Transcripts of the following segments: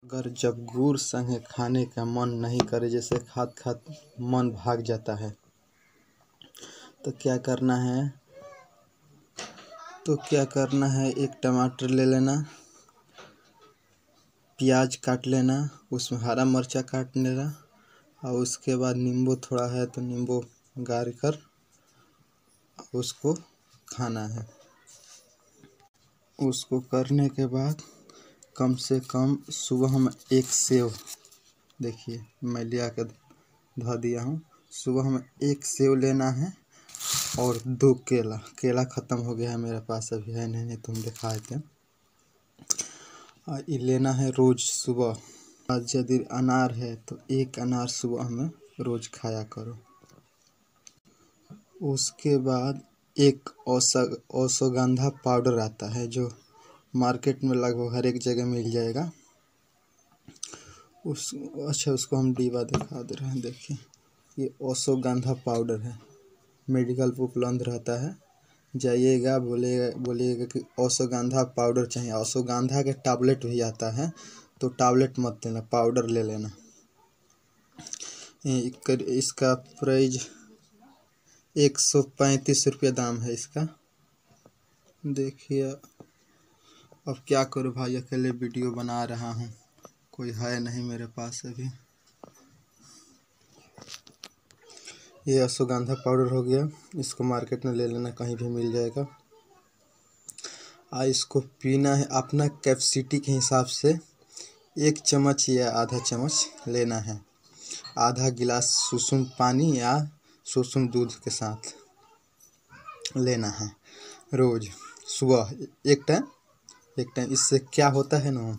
अगर जब गुड़ संगे खाने का मन नहीं करे, जैसे खात खात मन भाग जाता है, तो क्या करना है, एक टमाटर ले लेना, प्याज काट लेना, उसमें हरा मिर्चा काट लेना और उसके बाद नींबू थोड़ा है तो नींबू गार कर उसको खाना है। उसको करने के बाद कम से कम सुबह में एक सेव, देखिए मैं ले आकर धो दिया हूँ, सुबह में एक सेव लेना है और 2 केला ख़त्म हो गया है मेरे पास, अभी है नहीं तुम दिखाए थे। ये लेना है रोज़ सुबह। आज यदि अनार है तो 1 अनार सुबह में रोज़ खाया करो। उसके बाद एक अश्वगंधा पाउडर आता है जो मार्केट में लगभग हर एक जगह मिल जाएगा। उसको हम डिब्बा दिखा दे रहे हैं, देखिए ये अश्वगंधा पाउडर है, मेडिकल पर उपलब्ध रहता है। जाइएगा बोलिएगा कि अश्वगंधा पाउडर चाहिए। अश्वगंधा के टैबलेट भी आता है, तो टैबलेट मत लेना, पाउडर ले लेना। इसका प्राइस 135 रुपये दाम है इसका। देखिए अब क्या करूँ भाई, अकेले वीडियो बना रहा हूँ, कोई है नहीं मेरे पास अभी। ये अश्वगंधा पाउडर हो गया, इसको मार्केट में ले लेना, कहीं भी मिल जाएगा। इसको पीना है अपना कैपेसिटी के हिसाब से, 1 चम्मच या आधा चम्मच लेना है। आधा गिलास सुसुम पानी या सुसुम दूध के साथ लेना है रोज़ सुबह एक टाइम। इससे क्या होता है ना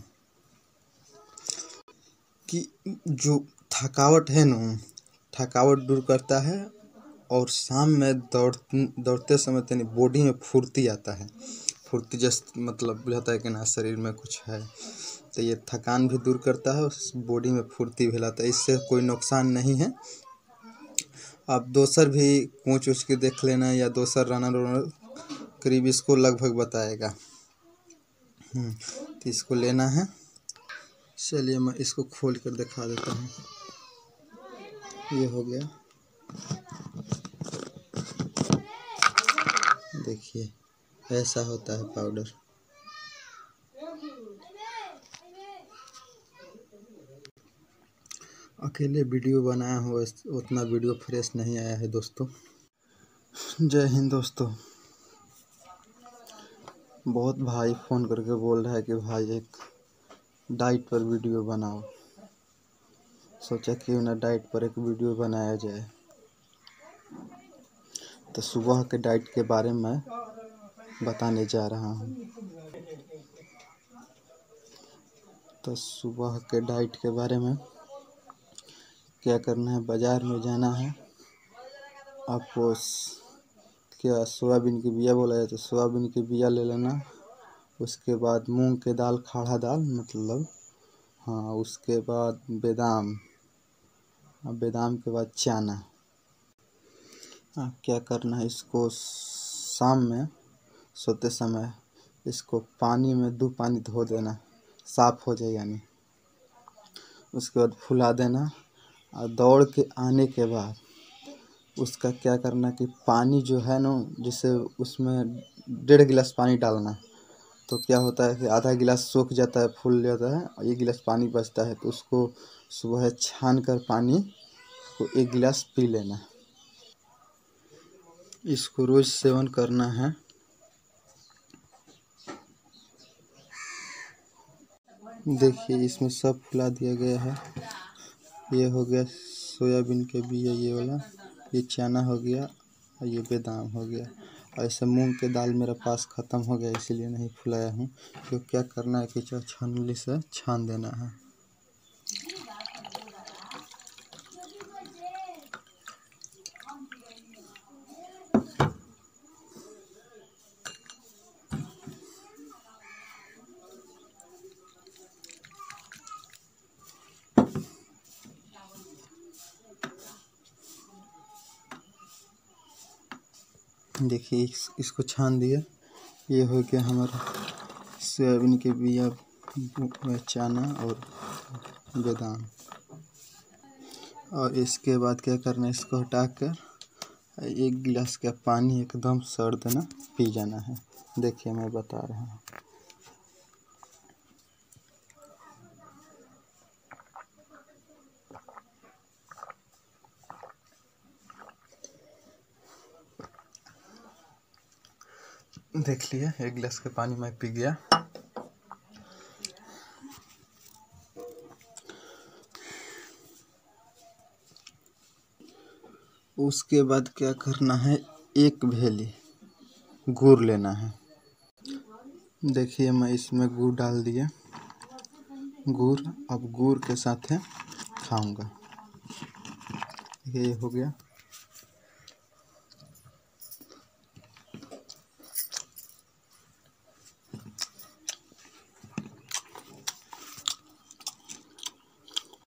कि जो थकावट है ना, थकावट दूर करता है और शाम में दौड़ते समय तनी बॉडी में फुर्ती आता है। फुर्ती जैसे मतलब बुझाता है कि ना शरीर में कुछ है, तो ये थकान भी दूर करता है और बॉडी में फुर्ती भी लाता है। इससे कोई नुकसान नहीं है। आप दोसर भी पूछ उछ के देख लेना, या दोसर रनर करीब इसको लगभग बताएगा। तो इसको लेना है। चलिए मैं इसको खोल कर दिखा देता हूँ। ये हो गया, देखिए ऐसा होता है पाउडर। अकेले वीडियो बनाया हूँ, उतना वीडियो फ्रेश नहीं आया है दोस्तों। जय हिंद दोस्तों। बहुत भाई फ़ोन करके बोल रहा है कि भाई एक डाइट पर वीडियो बनाओ। सोचा क्यों ना डाइट पर एक वीडियो बनाया जाए। तो सुबह के डाइट के बारे में बताने जा रहा हूँ। तो सुबह के डाइट के बारे में क्या करना है, बाज़ार में जाना है। आपको क्या सोयाबीन की बिया बोला जाए तो सोयाबीन की बिया ले लेना। उसके बाद मूंग के दाल, खड़ा दाल मतलब, हाँ, उसके बाद बादाम, बादाम के बाद चना। क्या करना है, इसको शाम में सोते समय इसको पानी में 2 पानी धो देना, साफ़ हो जाए यानी। उसके बाद फुला देना और दौड़ के आने के बाद उसका क्या करना कि पानी जो है ना, जैसे उसमें 1.5 गिलास पानी डालना, तो क्या होता है कि आधा गिलास सूख जाता है, फूल जाता है और 1 गिलास पानी बचता है। तो उसको सुबह छान कर पानी को 1 गिलास पी लेना। इसको रोज़ सेवन करना है। देखिए इसमें सब फुला दिया गया है। ये हो गया सोयाबीन के बिया, ये वाला, ये चना हो गया और ये बादाम हो गया। ऐसे मूंग के दाल मेरे पास ख़त्म हो गया, इसीलिए नहीं फुलाया हूँ। तो क्या करना है कि छाननी से छान देना है। देखिए इसको छान दिया। ये हो गया हमारा सोयाबीन के बिया चना और बादाम। और इसके बाद क्या करना है, इसको हटाकर 1 गिलास का पानी एकदम सर देना, पी जाना है। देखिए मैं बता रहा हूँ। देख लिए 1 गिलास का पानी मैं पी गया। उसके बाद क्या करना है, 1 भेली गुड़ लेना है। देखिए मैं इसमें गुड़ डाल दिया। गुड़ अब गुड़ के साथ खाऊंगा। ये हो गया।